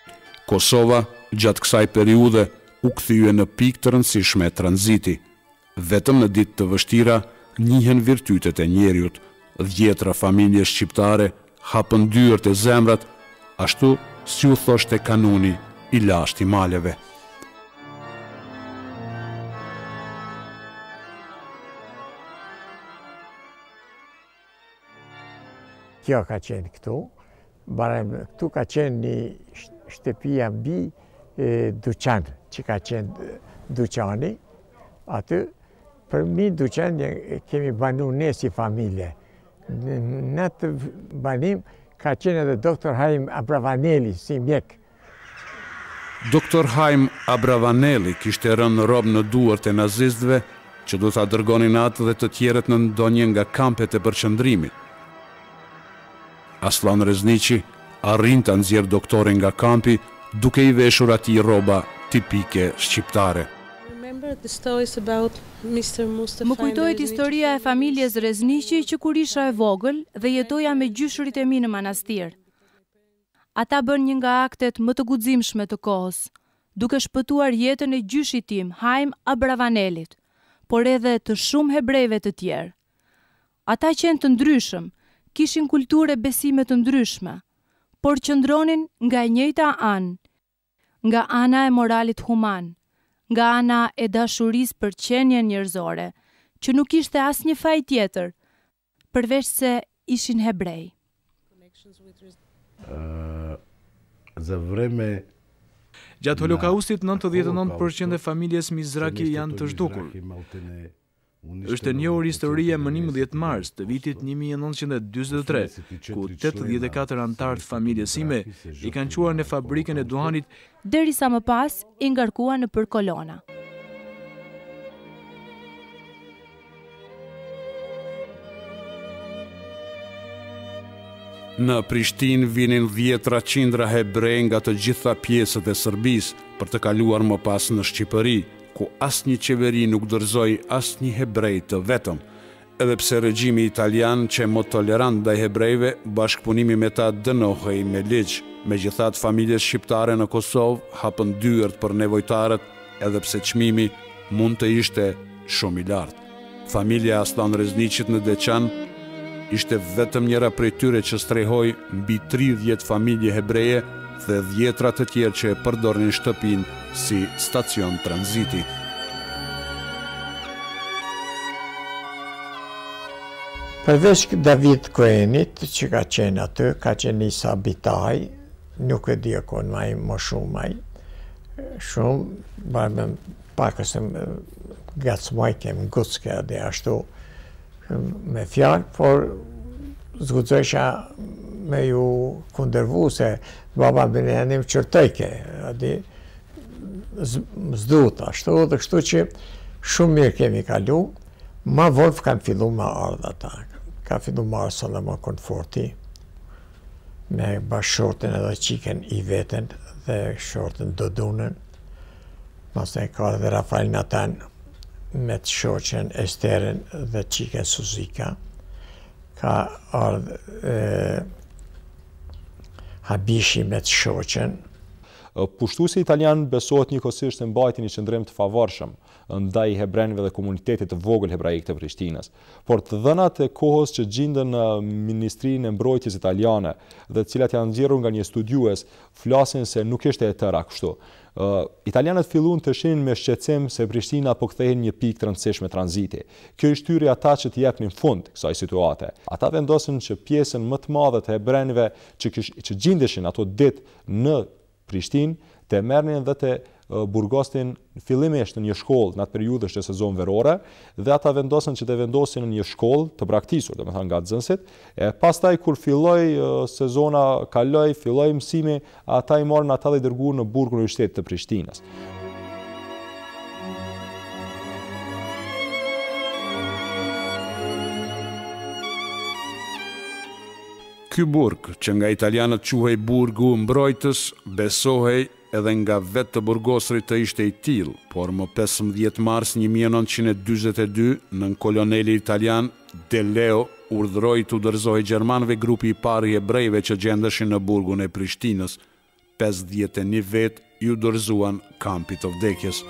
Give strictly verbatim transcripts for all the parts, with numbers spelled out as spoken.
Kosova, gjatë kësaj periude, u kthye në pikë të rëndësishme tranziti. Vetëm në ditë të vështira njihen virtytet e njeriut. Dhjetra familje shqiptare hapën dyert e zemrat, ashtu si u thoshte kanuni i lashtë i maleve. Kjo ka qenë këtu, barem këtu ka qenë një shtëpia mbi duqan, që ka qenë duqani, aty, për mi duqan kemi banu ne si familje. Në të banim ka qenë edhe doktor Haim Abravaneli si mjek. doktor Haim Abravaneli kishte rënë rob në duart e nazistëve që do ta dërgonin atë dhe të tjerët në ndonjë nga kampet e përqendrimit. Allan Rezniqi arrin të nxjerrë doktorin nga kampi duke i veshur atij rroba tipike shqiptare. Më kujtohet historia e familjes Rezniqi që kur isha e vogël dhe jetoja me gjyshërit e mi në manastir. Ata bën një nga aktet më të guximshme të kohës, duke shpëtuar jetën e gjyshit tim, Haim Abravanelit, por edhe të shumë hebrejve të tjerë. Ata qenë të ndryshëm, kishin kulturë e besime të ndryshme, por qëndronin nga e njëjta anë, nga ana e moralit human, nga ana e dashurisë për qenjen njerëzore, që nuk ishte asnjë faj tjetër, përveç se ishin hebrej. Gjatë holokaustit, nëntëdhjetë e nëntë përqind e familjes Mizraki janë të zhdukur. Është e njohur historia më njëmbëdhjetë mars të vitit një mijë e nëntëqind e dyzet e tre, ku tetëdhjetë e katër anëtar të familjes sime i kanë quar në fabrikën e duhanit derisa më pas i ngarkuan nëpër kolona. Në Prishtinë vinin dhjetra qindra hebrej nga të gjitha pjesët e Serbisë për të kaluar më pas në Shqipëri, ku asnjë qeveri nuk dorëzoi asnjë hebrej të vetëm. Edhe pse regjimi italian që më tolerant ndaj hebrejve, bashkëpunimi me ta dënohej me ligj. Megjithatë, familjes shqiptare në Kosovë hapën dyert për nevojtarët, edhe pse çmimi mund të ishte shumë i lartë. Familja Allan Rezniqit në Deçan ishte vetëm njëra prej tyre që strehoi mbi tridhjetë familje hebreje dhe dhjetra të tjerë që e përdornin shtëpinë si stacion tranziti. Përveç David Koenit që ka qenë aty, ka qenë Isa Bitaj, nuk e di akon maj, më shumë maj, shumë, barme pakës e gacmoj kem gucke dhe ashtu me fjallë, por zgudzojsha me ju kundërvu se baba bërë janim qërtëjke, zdut ashtu, dhe kështu që shumë mirë kemi kalu, ma Wolf kanë fillu ma ardha ta, ka fillu ma ardhë sëllë ma konforti, me bashkëshorten edhe qiken i veten dhe shorten dodunën, mas ne ka dhe Rafael Natan me të shoqen Esteren dhe qiken Suzika, ka ardhë Habishi me të shoqen. Pushtuesi italian besohet njëkohësisht se mbajti një qëndrim të favorshëm ndaj hebrejve dhe komunitetit të vogël hebraik të Prishtinës. Por të dhënat e kohës që gjindën në Ministrinë e Mbrojtjes italiane dhe të cilat janë nxjerrur nga një studiues, flasin se nuk ishte e tëra kështu. Uh, italianët filluan të shihnin me shqetësim se Prishtina po kthehej në një pikë të rëndësishme tranziti. Kjo i shtyri ata që të jepnin fund kësaj situate. Ata vendosin që pjesën më të madhe të hebrejve që, që gjindeshin ato ditë në Prishtinë të merrnin dhe të burgostin fillimisht në një shkollë në atë periudhë është sezon verore dhe ata vendosën që të vendosin në një shkollë të braktisur, domethënë nga nxënësit, e pastaj kur filloi sezona, kaloi, filloi mësimi, ata i morën ata dhe i dërguan në burgun e shtetit të Prishtinës. Ky burg, që nga italianët quhej burgu mbrojtës, besohej edhe nga vetë të burgosrit të ishte i tillë, por më pesëmbëdhjetë mars një mijë e nëntëqind e dyzet e dy, nën koloneli italian De Leo urdhëroi të udhëzojë gjermanëve grupi i parë i hebrejve që gjendeshin në burgun e Prishtinës. pesëdhjetë e një vet ju dorëzuan kampit të vdekjes.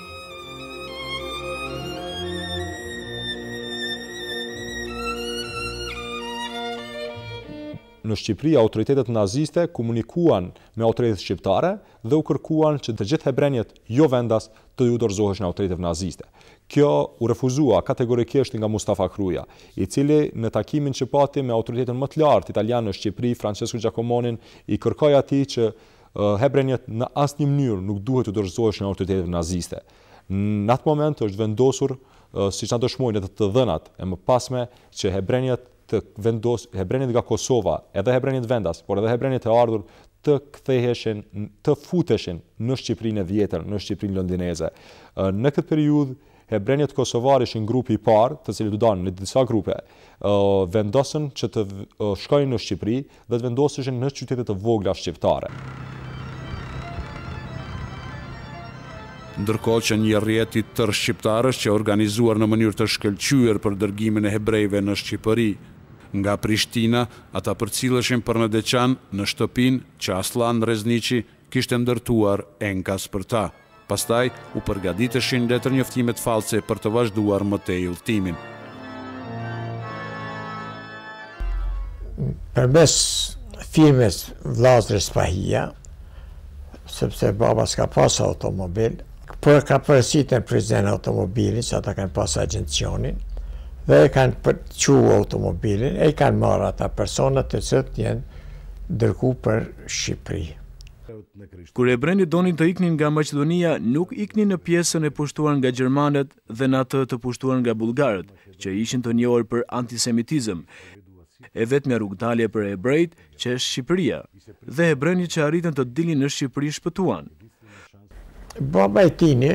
Në Shqipëri, autoritetet naziste komunikuan me autoritetet shqiptare dhe u kërkuan që të gjithë hebrenjet jo vendas të ju dorëzoheshin autoritetet naziste. Kjo u refuzua kategorikisht nga Mustafa Kruja, i cili në takimin që pati me autoritetin më të lartë italian në Shqipëri, Francesco Giacomonin, i kërkoi atij që uh, hebrenjet në asnjë mënyrë nuk duhet të dorëzoheshin autoritetet naziste. Në atë moment është vendosur, uh, siç na dëshmojnë edhe të dhënat e mëpasme, që hebrenjet të vendos, hebrenjet nga Kosova, edhe hebrenjet vendas, por edhe hebrenjet e ardhur, të ktheheshin, të futeshin në Shqipërinë e vjetër, në Shqipërinë londineze. Në këtë periudhë, hebrenjet kosovar ishin grupi i parë, të cilët u danë në disa grupe, vendosën që të shkojnë në Shqipëri dhe të vendoseshin në qytete të vogla shqiptare. Ndërkohë që një rrjet i tërë shqiptarësh që organizuar në mënyrë të shkëlqyer për dërgimin e hebrejve në Shqipëri. Nga Prishtina, ata përcilleshin për në Deçan në shtëpinë që Allan Rezniqi kishte ndërtuar enkas për ta. Pastaj u përgatiteshin letër njoftimet false për të vazhduar më tej udhëtimin. Përmes firmes vllazërit Spahia, sepse baba s'ka pas automobil, për ka përësit në prezident automobilin, që ata kanë pas agencionin, dhe e kanë përqu automobilin, e i kanë marrë ata personat të cilët jenë dërgu për Shqipëri. Kur hebrenjtë donin të iknin nga Maqedonia, nuk iknin në pjesën e pushtuar nga gjermanët dhe në atë të pushtuar nga bullgarët, që ishin të njohur për antisemitizëm. E vetmja rrugdalje për hebrejt që është Shqipëria, dhe hebrenjtë që arritën të dilnin në Shqipëri shpëtuan. Baba e tini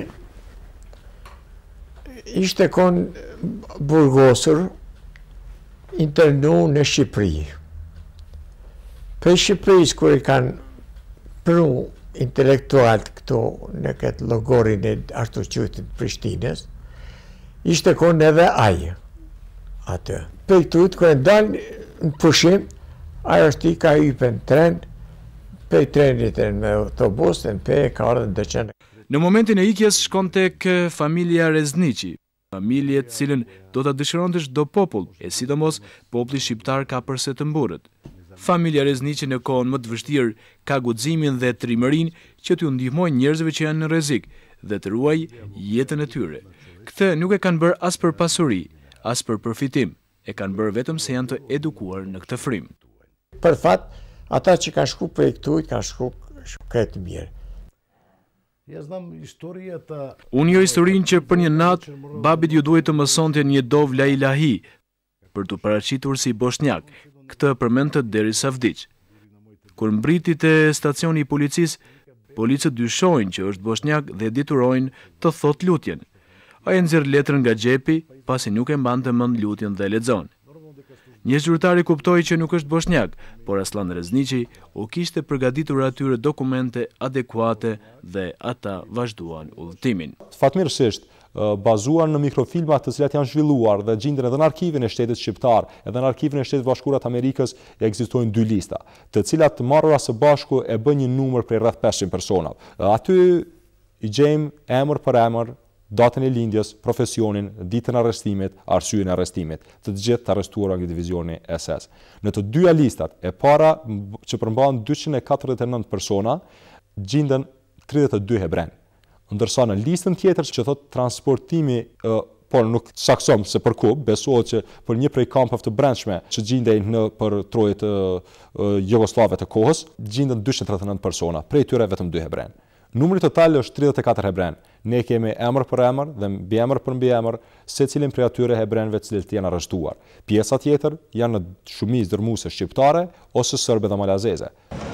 ishte kon burgosur internu në Shqipëri. Për Shqipëris, kur i kanë pru intelektualt këtu në këtë logorin e artuqytit Prishtines, ishte kon edhe ajë atë. Për këtu, kër e dalë në pushim, ajo është i ka hype në tren, për trenit e me autobus, në për e ka ardhën Deçan. Në momentin e ikjes shkon tek familja Rezniqi, familje të cilën do ta dëshironte çdo popull, e sidomos populli shqiptar ka përse të mburret. Familja Rezniqi në kohën më të vështirë ka guximin dhe trimërinë që t'ju ndihmojnë njerëzve që janë në rrezik dhe të ruaj jetën e tyre. Këtë nuk e kanë bërë as për pasuri, as për përfitim, e kanë bërë vetëm se janë të edukuar në këtë frymë. Për fat, ata që ka shku për e këtu, ka shku këtë mirë. Unë jo historinë që për një natë, babit ju duhet të mësonte një dov la ilahi për të paraqitur si bosnjak, këtë përmendët derisa vdiq. Kur mbriti te stacioni i policisë, policët dyshojnë që është bosnjak dhe deturojnë të thot lutjen. Ai nxjerr letrën nga xhepi, pasi nuk e mbante mend lutjen dhe lexon. Një zyrtari kuptoi që nuk është bosnjak, por Allan Rezniqi u kishte përgatitur atyre dokumente adekuate dhe ata vazhduan udhëtimin. Fatmirësisht, bazuar në mikrofilma të cilat janë zhvilluar dhe gjenden edhe në arkivin e shtetit shqiptar, edhe në arkivin e shtetit bashkuar të Amerikës ekzistojnë dy lista, të cilat të marrura së bashku e bën një numër prej rreth pesëqind personave. Aty i gjejmë emër për emër, datën e lindjes, profesionin, ditën e arrestimit, arsyeën e arrestimit, të gjithë të arrestuara nga divizioni S S. Në të dyja listat, e para që përmban dyqind e katërdhjetë e nëntë persona, gjenden tridhjetë e dy hebren. Ndërsa në listën tjetër që thot transportimi, uh, por nuk saksom se për ku, besohet që për një prej kampave të brendshme që gjendej në për trojet uh, uh, jugoslave të kohës, gjenden dyqind e tridhjetë e nëntë persona, prej tyre vetëm dy hebren. Numri total është tridhjetë e katër hebren. Ne kemi emër për emër dhe mbi emër për mbi emër secilin prej atyre hebrenëve të cilët janë arrestuar. Pjesa tjetër janë në shumicë dërmuese shqiptare ose serbe dhe malazeze.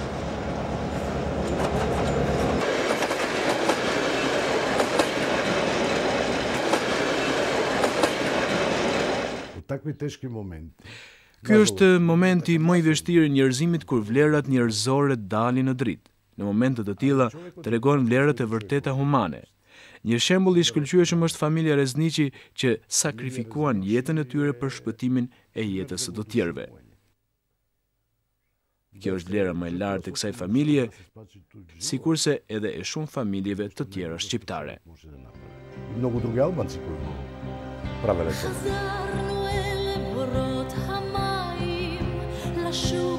Ky është momenti më i vështirë i njerëzimit kur vlerat njerëzore dalin në dritë. Në momente të tilla tregojnë vlerat e vërteta humane. Një shembull i shkëlqyeshëm është familja Rezniqi që sakrifikuan jetën e tyre për shpëtimin e jetës së të tjerëve. Kjo është vlera më e lartë e kësaj familje, sikurse edhe e shumë familjeve të tjera shqiptare. Mnogo drugi Albanci koji pravele to.